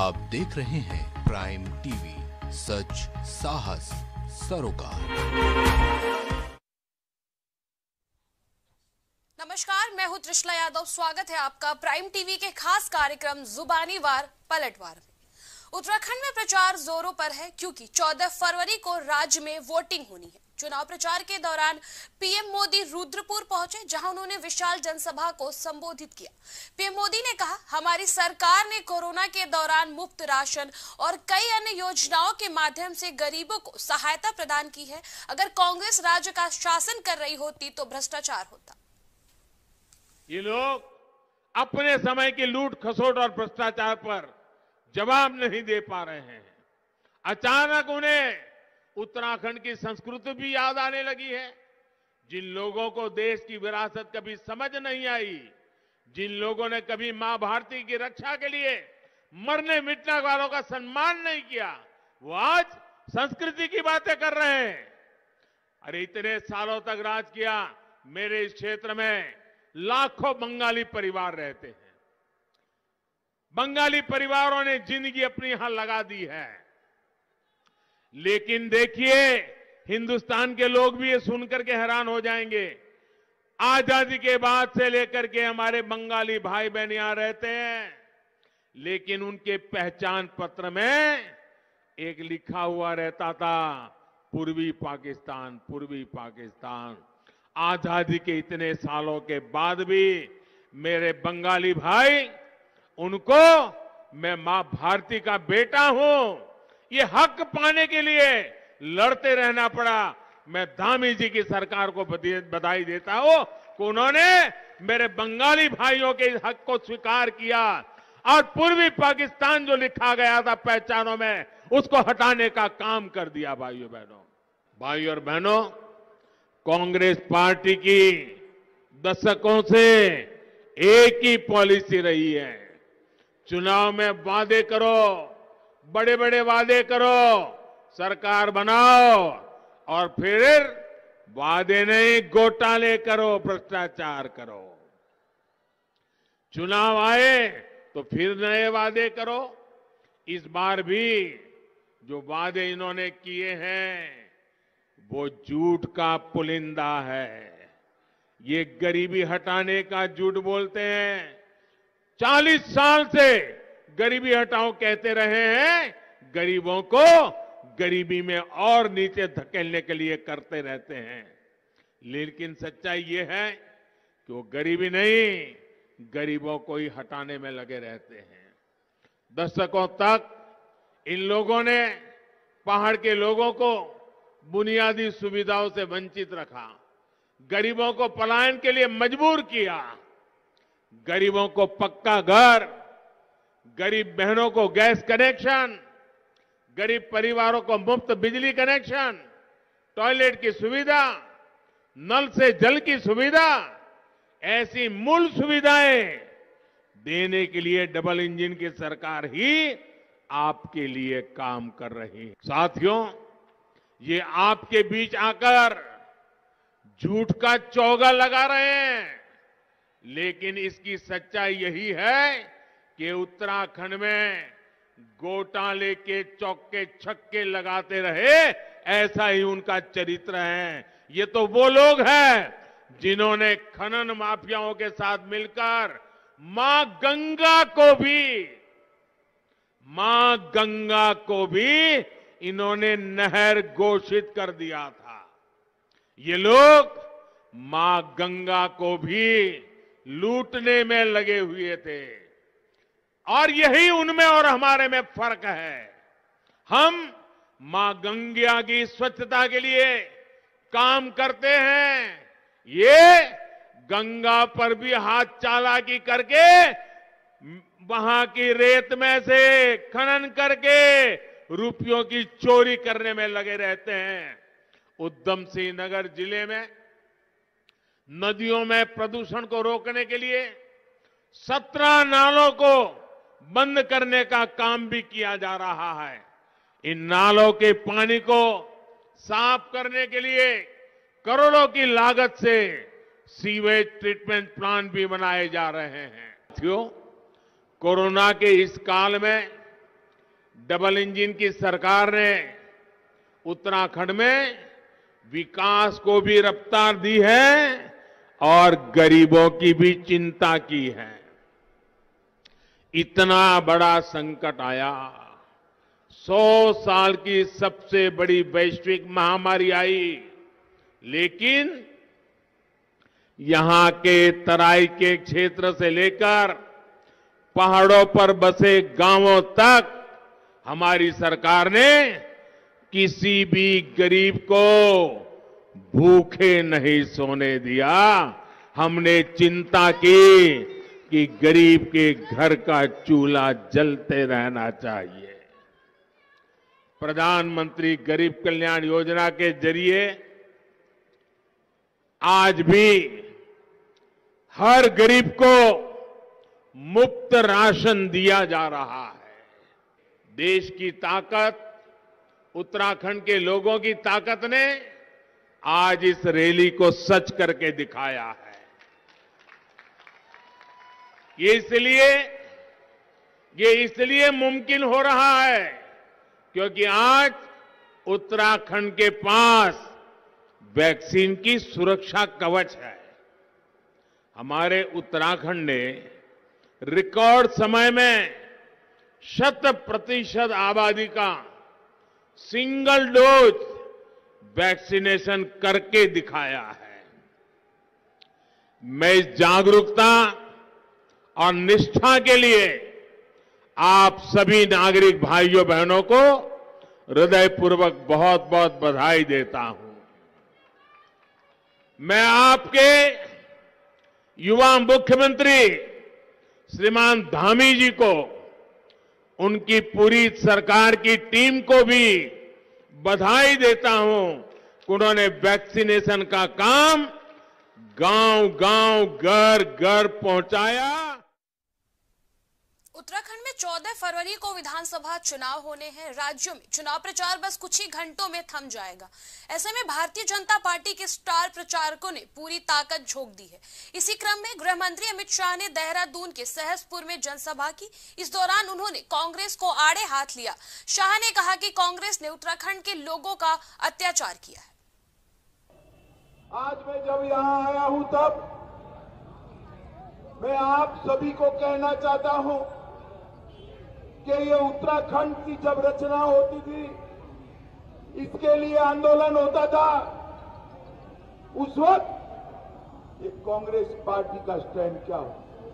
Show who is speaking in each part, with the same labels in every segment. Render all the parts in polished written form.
Speaker 1: आप देख रहे हैं प्राइम टीवी, सच साहस सरोकार।
Speaker 2: नमस्कार, मैं हूं त्रिशला यादव। स्वागत है आपका प्राइम टीवी के खास कार्यक्रम जुबानी वार पलटवार में। उत्तराखंड में प्रचार जोरों पर है क्योंकि 14 फरवरी को राज्य में वोटिंग होनी है। चुनाव प्रचार के दौरान पीएम मोदी रुद्रपुर पहुंचे, जहां उन्होंने विशाल जनसभा को संबोधित किया। पीएम मोदी ने कहा, हमारी सरकार ने कोरोना के दौरान मुफ्त राशन और कई अन्य योजनाओं के माध्यम से गरीबों को सहायता प्रदान की है। अगर कांग्रेस राज्य का शासन कर रही होती तो भ्रष्टाचार होता।
Speaker 3: ये लोग अपने समय की लूट खसोट और भ्रष्टाचार पर जवाब नहीं दे पा रहे हैं। अचानक उन्हें उत्तराखंड की संस्कृति भी याद आने लगी है। जिन लोगों को देश की विरासत कभी समझ नहीं आई, जिन लोगों ने कभी मां भारती की रक्षा के लिए मरने मिटने वालों का सम्मान नहीं किया, वो आज संस्कृति की बातें कर रहे हैं। अरे इतने सालों तक राज किया। मेरे इस क्षेत्र में लाखों बंगाली परिवार रहते हैं। बंगाली परिवारों ने जिंदगी अपनी यहां लगा दी है। लेकिन देखिए, हिंदुस्तान के लोग भी ये सुनकर के हैरान हो जाएंगे। आजादी के बाद से लेकर के हमारे बंगाली भाई बहन यहां रहते हैं, लेकिन उनके पहचान पत्र में एक लिखा हुआ रहता था, पूर्वी पाकिस्तान, पूर्वी पाकिस्तान। आजादी के इतने सालों के बाद भी मेरे बंगाली भाई, उनको मैं मां भारती का बेटा हूं, ये हक पाने के लिए लड़ते रहना पड़ा। मैं धामी जी की सरकार को बधाई देता हूं कि उन्होंने मेरे बंगाली भाइयों के इस हक को स्वीकार किया और पूर्वी पाकिस्तान जो लिखा गया था पहचानों में, उसको हटाने का काम कर दिया। भाइयों बहनों, भाइयों और बहनों, कांग्रेस पार्टी की दशकों से एक ही पॉलिसी रही है, चुनाव में वादे करो, बड़े बड़े वादे करो, सरकार बनाओ और फिर वादे नहीं, घोटाले करो, भ्रष्टाचार करो। चुनाव आए तो फिर नए वादे करो। इस बार भी जो वादे इन्होंने किए हैं वो झूठ का पुलिंदा है। ये गरीबी हटाने का झूठ बोलते हैं। 40 साल से गरीबी हटाओ कहते रहे हैं, गरीबों को गरीबी में और नीचे धकेलने के लिए करते रहते हैं। लेकिन सच्चाई ये है कि वो गरीबी नहीं, गरीबों को ही हटाने में लगे रहते हैं। दशकों तक इन लोगों ने पहाड़ के लोगों को बुनियादी सुविधाओं से वंचित रखा, गरीबों को पलायन के लिए मजबूर किया, गरीबों को पक्का घर, गरीब बहनों को गैस कनेक्शन, गरीब परिवारों को मुफ्त बिजली कनेक्शन, टॉयलेट की सुविधा, नल से जल की सुविधा, ऐसी मूल सुविधाएं देने के लिए डबल इंजन की सरकार ही आपके लिए काम कर रही है। साथियों, ये आपके बीच आकर झूठ का चौगा लगा रहे हैं, लेकिन इसकी सच्चाई यही है कि उत्तराखंड में घोटाले के चौके छक्के लगाते रहे, ऐसा ही उनका चरित्र है। ये तो वो लोग हैं जिन्होंने खनन माफियाओं के साथ मिलकर मां गंगा को भी इन्होंने नहर घोषित कर दिया था। ये लोग मां गंगा को भी लूटने में लगे हुए थे और यही उनमें और हमारे में फर्क है। हम मां गंगा की स्वच्छता के लिए काम करते हैं, ये गंगा पर भी हाथ चालाकी करके वहां की रेत में से खनन करके रुपयों की चोरी करने में लगे रहते हैं। उधम सिंह नगर जिले में नदियों में प्रदूषण को रोकने के लिए 17 नालों को बंद करने का काम भी किया जा रहा है। इन नालों के पानी को साफ करने के लिए करोड़ों की लागत से सीवेज ट्रीटमेंट प्लांट भी बनाए जा रहे हैं। साथियों, कोरोना के इस काल में डबल इंजन की सरकार ने उत्तराखंड में विकास को भी रफ्तार दी है और गरीबों की भी चिंता की है। इतना बड़ा संकट आया, 100 साल की सबसे बड़ी वैश्विक महामारी आई, लेकिन यहां के तराई के क्षेत्र से लेकर पहाड़ों पर बसे गांवों तक हमारी सरकार ने किसी भी गरीब को भूखे नहीं सोने दिया। हमने चिंता की कि गरीब के घर का चूल्हा जलते रहना चाहिए। प्रधानमंत्री गरीब कल्याण योजना के जरिए आज भी हर गरीब को मुफ्त राशन दिया जा रहा है। देश की ताकत, उत्तराखंड के लोगों की ताकत ने आज इस रैली को सच करके दिखाया है। ये इसलिए मुमकिन हो रहा है क्योंकि आज उत्तराखंड के पास वैक्सीन की सुरक्षा कवच है। हमारे उत्तराखंड ने रिकॉर्ड समय में 100% आबादी का सिंगल डोज वैक्सीनेशन करके दिखाया है। मैं इस जागरूकता और निष्ठा के लिए आप सभी नागरिक भाइयों बहनों को हृदयपूर्वक बहुत बहुत बधाई देता हूं। मैं आपके युवा मुख्यमंत्री श्रीमान धामी जी को, उनकी पूरी सरकार की टीम को भी बधाई देता हूं कि उन्होंने वैक्सीनेशन का काम गांव-गांव, घर-घर पहुंचाया।
Speaker 2: उत्तराखंड में 14 फरवरी को विधानसभा चुनाव होने हैं। राज्यों में चुनाव प्रचार बस कुछ ही घंटों में थम जाएगा। ऐसे में भारतीय जनता पार्टी के स्टार प्रचारकों ने पूरी ताकत झोंक दी है। इसी क्रम में गृह मंत्री अमित शाह ने देहरादून के सहसपुर में जनसभा की। इस दौरान उन्होंने कांग्रेस को आड़े हाथ लिया। शाह ने कहा कि कांग्रेस ने उत्तराखंड के लोगों का अत्याचार किया है।
Speaker 4: आज मैं जब यहाँ आया हूँ तब मैं आप सभी को कहना चाहता हूँ कि ये उत्तराखंड की जब रचना होती थी, इसके लिए आंदोलन होता था, उस वक्त ये कांग्रेस पार्टी का स्टैंड क्या हो।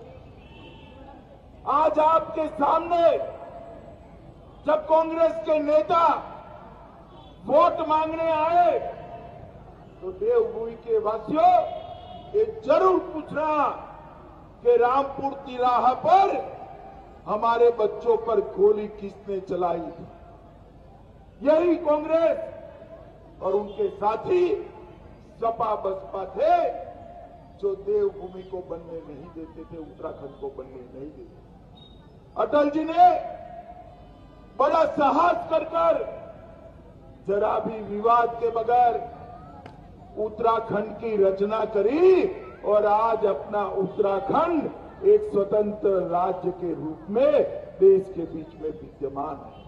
Speaker 4: आज आपके सामने जब कांग्रेस के नेता वोट मांगने आए तो देवभूमि के वासियों ये जरूर पूछना कि रामपुर तिराहा पर हमारे बच्चों पर गोली किसने चलाई थी। यही कांग्रेस और उनके साथी सपा बसपा थे जो देवभूमि को बनने नहीं देते थे, उत्तराखंड को बनने नहीं देते। अटल जी ने बड़ा साहस कर जरा भी विवाद के बगैर उत्तराखंड की रचना करी और आज अपना उत्तराखंड एक स्वतंत्र राज्य के रूप में देश के बीच में विद्यमान है।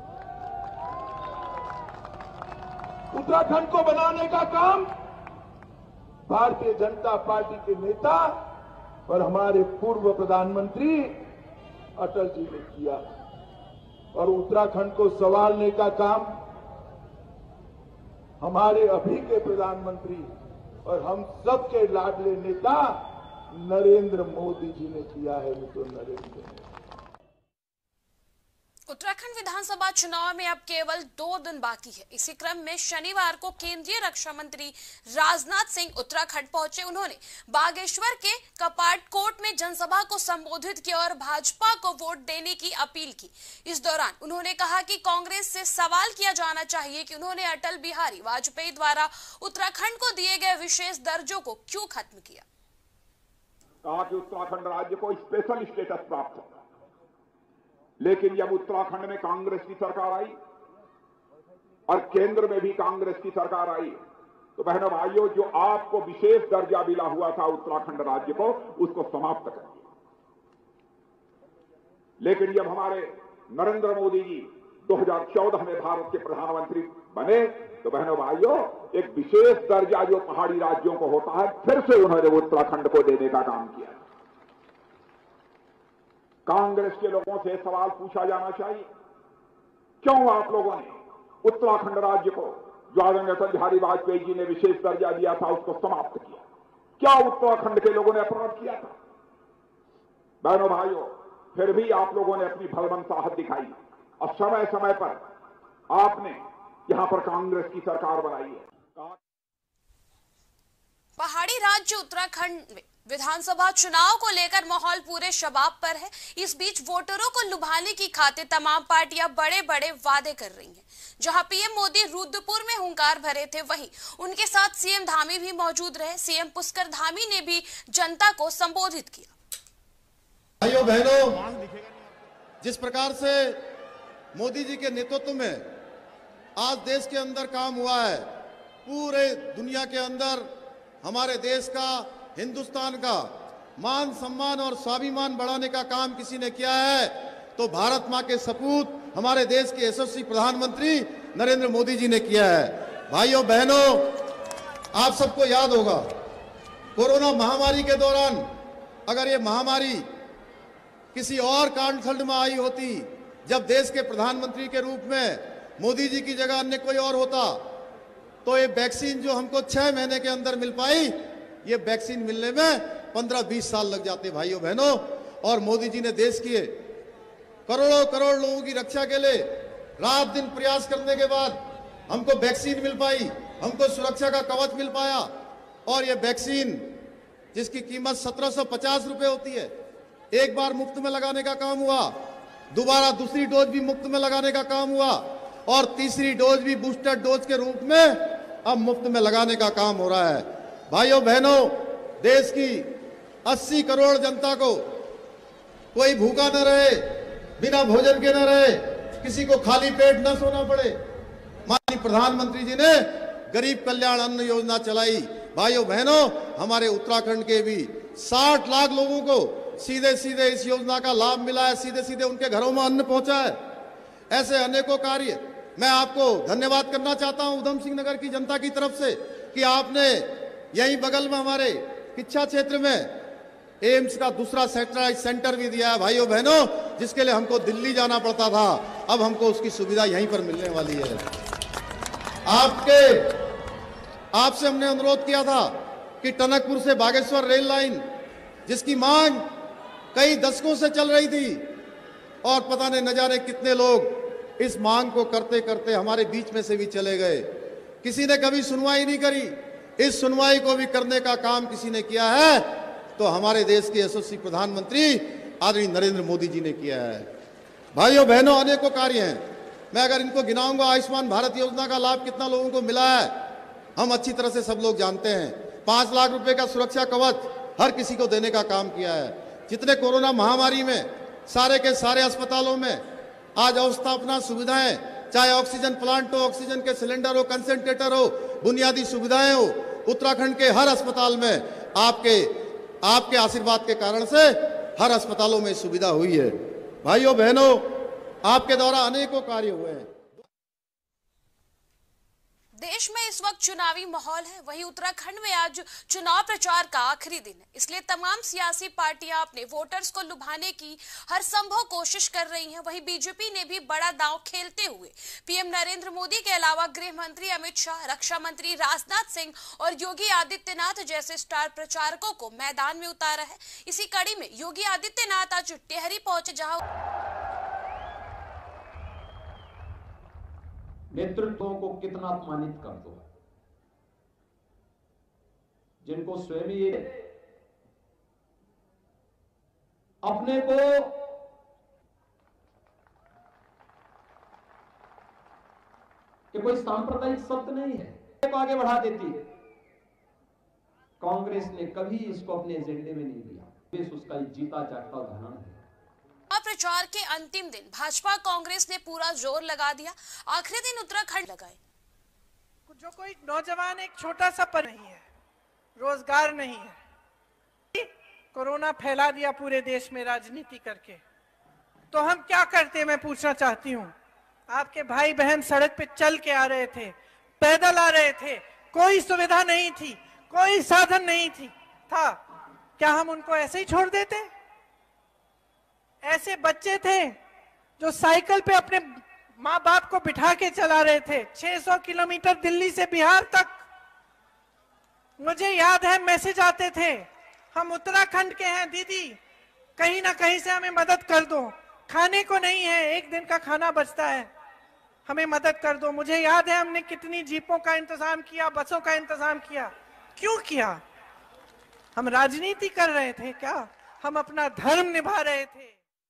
Speaker 4: उत्तराखंड को बनाने का काम भारतीय जनता पार्टी के नेता और हमारे पूर्व प्रधानमंत्री अटल जी ने किया और उत्तराखंड को संभालने का काम हमारे अभी के प्रधानमंत्री और हम सबके लाडले नेता नरेंद्र मोदी जी ने किया है।
Speaker 2: उत्तराखंड विधानसभा चुनाव में अब केवल 2 दिन बाकी है। इसी क्रम में शनिवार को केंद्रीय रक्षा मंत्री राजनाथ सिंह उत्तराखंड पहुंचे। उन्होंने बागेश्वर के कपाटकोट में जनसभा को संबोधित किया और भाजपा को वोट देने की अपील की। इस दौरान उन्होंने कहा कि कांग्रेस से सवाल किया जाना चाहिए कि उन्होंने अटल बिहारी वाजपेयी द्वारा उत्तराखंड को दिए गए विशेष दर्जों को क्यों खत्म किया।
Speaker 5: कहा कि उत्तराखंड राज्य को स्पेशल स्टेटस प्राप्त हो, लेकिन जब उत्तराखंड में कांग्रेस की सरकार आई और केंद्र में भी कांग्रेस की सरकार आई तो बहनों भाइयों, जो आपको विशेष दर्जा मिला हुआ था उत्तराखंड राज्य को, उसको समाप्त कर दिया। लेकिन जब हमारे नरेंद्र मोदी जी 2014 में भारत के प्रधानमंत्री बने तो बहनों भाइयों, एक विशेष दर्जा जो पहाड़ी राज्यों को होता है, फिर से उन्होंने उत्तराखंड को देने का काम किया। कांग्रेस के लोगों से सवाल पूछा जाना चाहिए, क्यों आप लोगों ने उत्तराखंड राज्य को, जो आदरणीय अटल बिहारी वाजपेयी जी ने विशेष दर्जा दिया था, उसको समाप्त किया? क्या उत्तराखंड के लोगों ने अपराध किया था? बहनों भाइयों, फिर भी आप लोगों ने अपनी भलमनसाहत दिखाई और समय समय पर आपने यहां पर कांग्रेस की सरकार बनाई है।
Speaker 2: पहाड़ी राज्य उत्तराखंड में विधानसभा चुनाव को लेकर माहौल पूरे शबाब पर है। इस बीच वोटरों को लुभाने की खातिर तमाम पार्टियां बड़े बड़े वादे कर रही हैं। जहां पीएम मोदी रुद्रपुर में हुंकार भरे थे, वहीं उनके साथ सीएम धामी भी मौजूद रहे। सीएम पुष्कर धामी ने भी जनता को संबोधित किया।
Speaker 6: भाइयों बहनों, जिस प्रकार से मोदी जी के नेतृत्व में आज देश के अंदर काम हुआ है, पूरे दुनिया के अंदर हमारे देश का, हिंदुस्तान का मान सम्मान और स्वाभिमान बढ़ाने का काम किसी ने किया है तो भारत मां के सपूत हमारे देश के यशस्वी प्रधानमंत्री नरेंद्र मोदी जी ने किया है। भाइयों बहनों, आप सबको याद होगा कोरोना महामारी के दौरान अगर ये महामारी किसी और कालखंड में आई होती, जब देश के प्रधानमंत्री के रूप में मोदी जी की जगह अन्य कोई और होता, तो ये वैक्सीन जो हमको 6 महीने के अंदर मिल पाई, ये वैक्सीन मिलने में 15-20 साल लग जाते भाइयों बहनों। और मोदी जी ने देश के करोड़ों करोड़ लोगों की रक्षा के लिए रात दिन प्रयास करने के बाद हमको वैक्सीन मिल पाई, हमको सुरक्षा का कवच मिल पाया। और ये वैक्सीन जिसकी कीमत 1750 रुपए होती है, एक बार मुफ्त में लगाने का काम हुआ, दोबारा दूसरी डोज भी मुफ्त में लगाने का काम हुआ और तीसरी डोज भी बूस्टर डोज के रूप में अब मुफ्त में लगाने का काम हो रहा है। भाइयों बहनों, देश की 80 करोड़ जनता को कोई भूखा न रहे, बिना भोजन के न रहे, किसी को खाली पेट न सोना पड़े। माननीय प्रधानमंत्री जी ने गरीब कल्याण अन्न योजना चलाई। भाइयों बहनों, हमारे उत्तराखंड के भी 60 लाख लोगों को सीधे सीधे इस योजना का लाभ मिला है, सीधे सीधे उनके घरों में अन्न पहुंचा है। ऐसे अनेकों कार्य मैं आपको धन्यवाद करना चाहता हूं उधम सिंह नगर की जनता की तरफ से कि आपने यहीं बगल में हमारे किच्छा क्षेत्र में एम्स का दूसरा सैटेलाइट सेंटर भी दिया है। भाइयों बहनों, जिसके लिए हमको दिल्ली जाना पड़ता था, अब हमको उसकी सुविधा यहीं पर मिलने वाली है। आपसे हमने अनुरोध किया था कि टनकपुर से बागेश्वर रेल लाइन, जिसकी मांग कई दशकों से चल रही थी और पता नहीं न जाने कितने लोग इस मांग को करते करते हमारे बीच में से भी चले गए, किसी ने कभी सुनवाई नहीं करी। इस सुनवाई को भी करने का काम किसी ने किया है तो हमारे देश के यशस्वी प्रधानमंत्री आदरणीय नरेंद्र मोदी जी ने किया है। भाइयों बहनों, अनेकों कार्य हैं, मैं अगर इनको गिनाऊंगा, आयुष्मान भारत योजना का लाभ कितना लोगों को मिला है हम अच्छी तरह से सब लोग जानते हैं। 5 लाख रुपए का सुरक्षा कवच हर किसी को देने का काम किया है। जितने कोरोना महामारी में सारे के सारे अस्पतालों में आज अवस्थापना सुविधाएं, चाहे ऑक्सीजन प्लांट हो, ऑक्सीजन के सिलेंडर हो, कंसेंट्रेटर हो, बुनियादी सुविधाएं हो, उत्तराखंड के हर अस्पताल में आपके आशीर्वाद के कारण से हर अस्पतालों में सुविधा हुई है। भाइयों बहनों, आपके द्वारा अनेकों कार्य हुए हैं।
Speaker 2: देश में इस वक्त चुनावी माहौल है, वहीं उत्तराखंड में आज चुनाव प्रचार का आखिरी दिन है। इसलिए तमाम सियासी पार्टियां अपने वोटर्स को लुभाने की हर संभव कोशिश कर रही हैं। वहीं बीजेपी ने भी बड़ा दांव खेलते हुए पीएम नरेंद्र मोदी के अलावा गृह मंत्री अमित शाह, रक्षा मंत्री राजनाथ सिंह और योगी आदित्यनाथ जैसे स्टार प्रचारकों को मैदान में उतारा है। इसी कड़ी में योगी आदित्यनाथ आज टेहरी पहुंचे, जहां
Speaker 7: नेतृत्वों को कितना अपमानित कर दो, जिनको स्वयं ये अपने को कि कोई सांप्रदायिक शब्द नहीं है को आगे बढ़ा देती है। कांग्रेस ने कभी इसको अपने एजेंडे में नहीं लिया। देश उसका जीता जागता उदाहरण है।
Speaker 2: प्रचार के अंतिम दिन भाजपा कांग्रेस ने पूरा जोर लगा दिया। आखिरी दिन उत्तराखंड लगाए।
Speaker 8: जो कोई नौजवान एक छोटा सा पर नहीं है, रोजगार नहीं है, कोरोना फैला दिया पूरे देश में राजनीति करके, तो हम क्या करते मैं पूछना चाहती हूँ। आपके भाई बहन सड़क पे चल के आ रहे थे, पैदल आ रहे थे, कोई सुविधा नहीं थी, कोई साधन नहीं था। क्या हम उनको ऐसे ही छोड़ देते? ऐसे बच्चे थे जो साइकिल पे अपने माँ बाप को बिठा के चला रहे थे 600 किलोमीटर दिल्ली से बिहार तक। मुझे याद है मैसेज आते थे, हम उत्तराखंड के हैं दीदी, कहीं ना कहीं से हमें मदद कर दो, खाने को नहीं है, एक दिन का खाना बचता है, हमें मदद कर दो। मुझे याद है हमने कितनी जीपों का इंतजाम किया, बसों का इंतजाम किया। क्यों किया? हम राजनीति कर रहे थे क्या? हम अपना धर्म निभा रहे थे।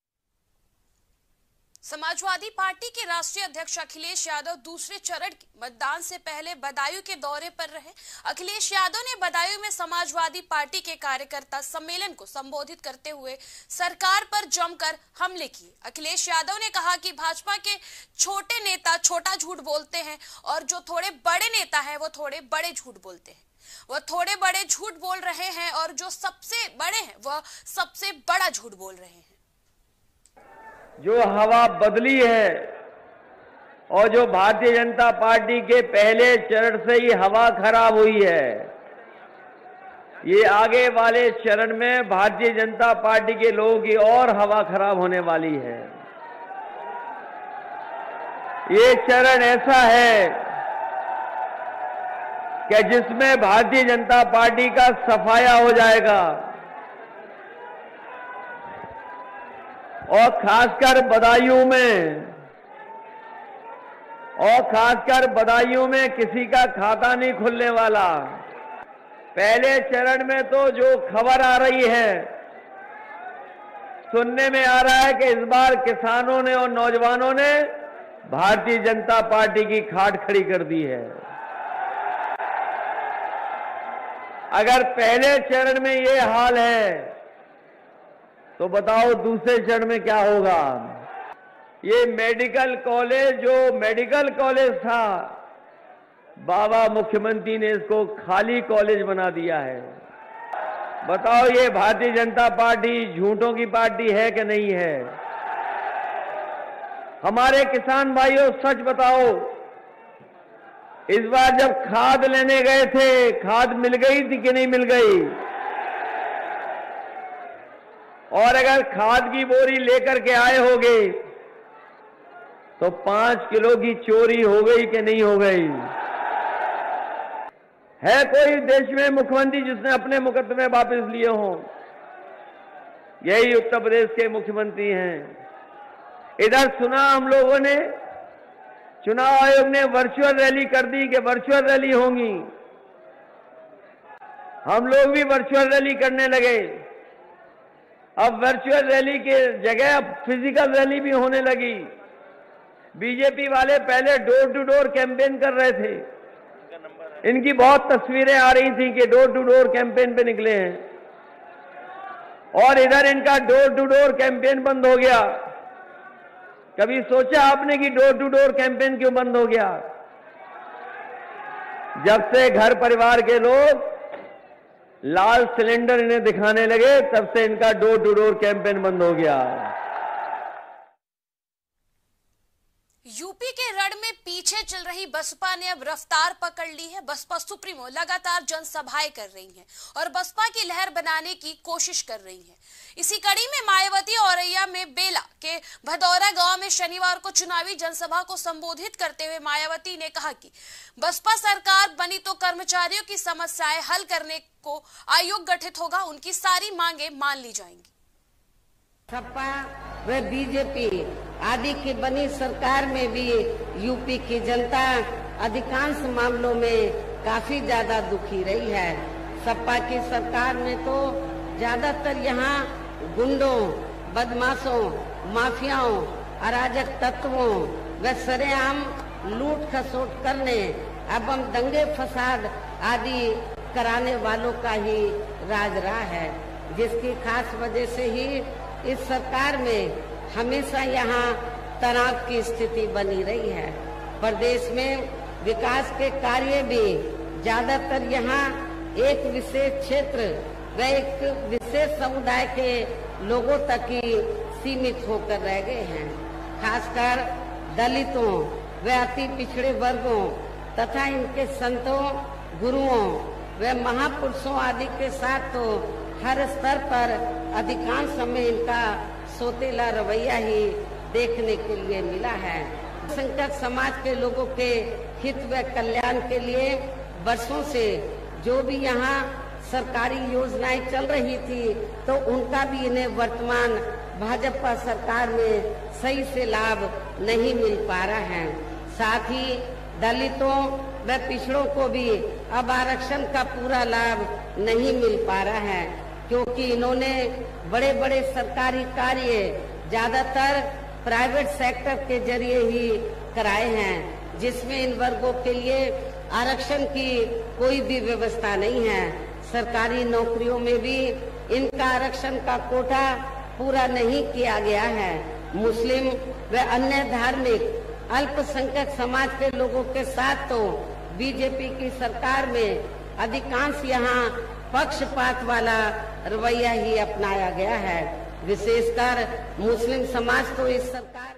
Speaker 2: समाजवादी पार्टी के राष्ट्रीय अध्यक्ष अखिलेश यादव दूसरे चरण के मतदान से पहले बदायूं के दौरे पर रहे। अखिलेश यादव ने बदायूं में समाजवादी पार्टी के कार्यकर्ता सम्मेलन को संबोधित करते हुए सरकार पर जमकर हमले किए। अखिलेश यादव ने कहा कि भाजपा के छोटे नेता छोटा झूठ बोलते हैं और जो थोड़े बड़े नेता हैं वो थोड़े बड़े झूठ बोलते हैं। वह थोड़े बड़े झूठ बोल रहे हैं और जो सबसे बड़े हैं वह सबसे बड़ा झूठ बोल रहे हैं।
Speaker 9: जो हवा बदली है और जो भारतीय जनता पार्टी के पहले चरण से ही हवा खराब हुई है, ये आगे वाले चरण में भारतीय जनता पार्टी के लोगों की और हवा खराब होने वाली है। ये चरण ऐसा है कि जिसमें भारतीय जनता पार्टी का सफाया हो जाएगा और खासकर बदायूं में किसी का खाता नहीं खुलने वाला। पहले चरण में तो जो खबर आ रही है, सुनने में आ रहा है कि इस बार किसानों ने और नौजवानों ने भारतीय जनता पार्टी की खाट खड़ी कर दी है। अगर पहले चरण में ये हाल है तो बताओ दूसरे चरण में क्या होगा। ये मेडिकल कॉलेज, जो मेडिकल कॉलेज था, बाबा मुख्यमंत्री ने इसको खाली कॉलेज बना दिया है। बताओ ये भारतीय जनता पार्टी झूठों की पार्टी है कि नहीं है? हमारे किसान भाइयों सच बताओ, इस बार जब खाद लेने गए थे, खाद मिल गई थी कि नहीं मिल गई? और अगर खाद की बोरी लेकर के आए होगे तो 5 किलो की चोरी हो गई कि नहीं हो गई? है कोई देश में मुख्यमंत्री जिसने अपने मुकदमे वापस लिए हों? यही उत्तर प्रदेश के मुख्यमंत्री हैं। इधर सुना हम लोगों ने, चुनाव आयोग ने वर्चुअल रैली कर दी कि वर्चुअल रैली होंगी। हम लोग भी वर्चुअल रैली करने लगे। अब वर्चुअल रैली के जगह अब फिजिकल रैली भी होने लगी। बीजेपी वाले पहले डोर टू डोर कैंपेन कर रहे थे, इनकी बहुत तस्वीरें आ रही थी कि डोर टू डोर कैंपेन पे निकले हैं, और इधर इनका डोर टू डोर कैंपेन बंद हो गया। कभी सोचा आपने कि डोर टू डोर कैंपेन क्यों बंद हो गया? जब से घर परिवार के लोग लाल सिलेंडर इन्हें दिखाने लगे, तब से इनका डोर टू डोर कैंपेन बंद हो गया।
Speaker 2: यूपी के रण में पीछे चल रही बसपा ने अब रफ्तार पकड़ ली है। बसपा सुप्रीमो लगातार जनसभाएं कर रही हैं और बसपा की लहर बनाने की कोशिश कर रही है। इसी कड़ी में मायावती औरैया में बेला के भदौरा गांव में शनिवार को चुनावी जनसभा को संबोधित करते हुए मायावती ने कहा कि बसपा सरकार बनी तो कर्मचारियों की समस्याएं हल करने को आयोग गठित होगा, उनकी सारी मांगे मान ली जाएंगी।
Speaker 10: सपा व बीजेपी आदि की बनी सरकार में भी यूपी की जनता अधिकांश मामलों में काफी ज्यादा दुखी रही है। सपा की सरकार में तो ज्यादातर यहाँ गुंडों, बदमाशों, माफियाओं, अराजक तत्वों व सरेआम लूट खसोट करने एवं दंगे फसाद आदि कराने वालों का ही राज रहा है, जिसकी खास वजह से ही इस सरकार में हमेशा यहाँ तनाव की स्थिति बनी रही है। प्रदेश में विकास के कार्य भी ज्यादातर यहाँ एक विशेष क्षेत्र व एक विशेष समुदाय के लोगों तक ही सीमित होकर रह गए हैं। खासकर दलितों व अति पिछड़े वर्गों तथा इनके संतों, गुरुओं व महापुरुषों आदि के साथ तो हर स्तर पर अधिकांश समय इनका सोतेला रवैया ही देखने के लिए मिला है। संकट समाज के लोगों के हित व कल्याण के लिए वर्षों से जो भी यहाँ सरकारी योजनाएं चल रही थी तो उनका भी इन्हें वर्तमान भाजपा सरकार में सही से लाभ नहीं मिल पा रहा है। साथ ही दलितों व पिछड़ों को भी अब आरक्षण का पूरा लाभ नहीं मिल पा रहा है, क्योंकि इन्होंने बड़े बड़े सरकारी कार्य ज्यादातर प्राइवेट सेक्टर के जरिए ही कराए हैं, जिसमें इन वर्गों के लिए आरक्षण की कोई भी व्यवस्था नहीं है। सरकारी नौकरियों में भी इनका आरक्षण का कोटा पूरा नहीं किया गया है। मुस्लिम व अन्य धार्मिक अल्पसंख्यक समाज के लोगों के साथ तो बीजेपी की सरकार में अधिकांश यहाँ पक्षपात वाला रवैया ही अपनाया गया है। विशेषकर मुस्लिम समाज तो इस सरकार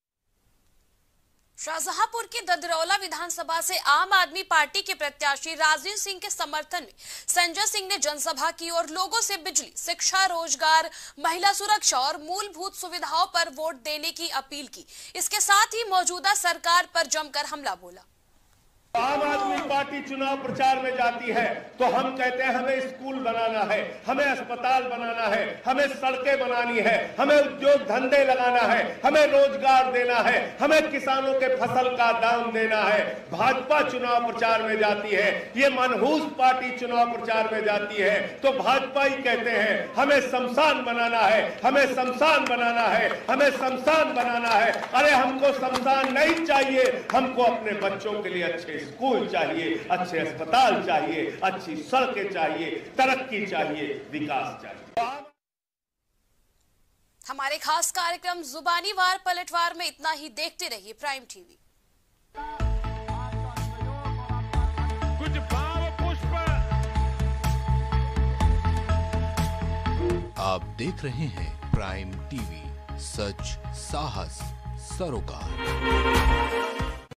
Speaker 2: शाहजहांपुर की ददरौला विधानसभा से आम आदमी पार्टी के प्रत्याशी राजीव सिंह के समर्थन में संजय सिंह ने जनसभा की और लोगों से बिजली, शिक्षा, रोजगार, महिला सुरक्षा और मूलभूत सुविधाओं पर वोट देने की अपील की। इसके साथ ही मौजूदा सरकार पर जमकर हमला बोला।
Speaker 11: आम आदमी पार्टी चुनाव प्रचार में जाती है तो हम कहते हैं हमें स्कूल बनाना है, हमें अस्पताल बनाना है, हमें सड़कें बनानी है, हमें उद्योग धंधे लगाना है, हमें रोजगार देना है, हमें किसानों के फसल का दाम देना है। भाजपा चुनाव प्रचार में जाती है, ये मनहूस पार्टी चुनाव प्रचार में जाती है तो भाजपा ही कहते हैं हमें शमशान बनाना है, हमें शमशान बनाना है, हमें शमशान बनाना है। अरे हमको शमशान नहीं चाहिए, हमको अपने बच्चों के लिए अच्छे स्कूल चाहिए, अच्छे अस्पताल चाहिए, अच्छी सड़कें चाहिए, तरक्की चाहिए, विकास चाहिए।
Speaker 2: हमारे खास कार्यक्रम जुबानी वार पलटवार में इतना ही। देखते रहिए प्राइम टीवी।
Speaker 3: कुछ भाव पुष्प।
Speaker 1: आप देख रहे हैं प्राइम टीवी, सच, साहस, सरोकार।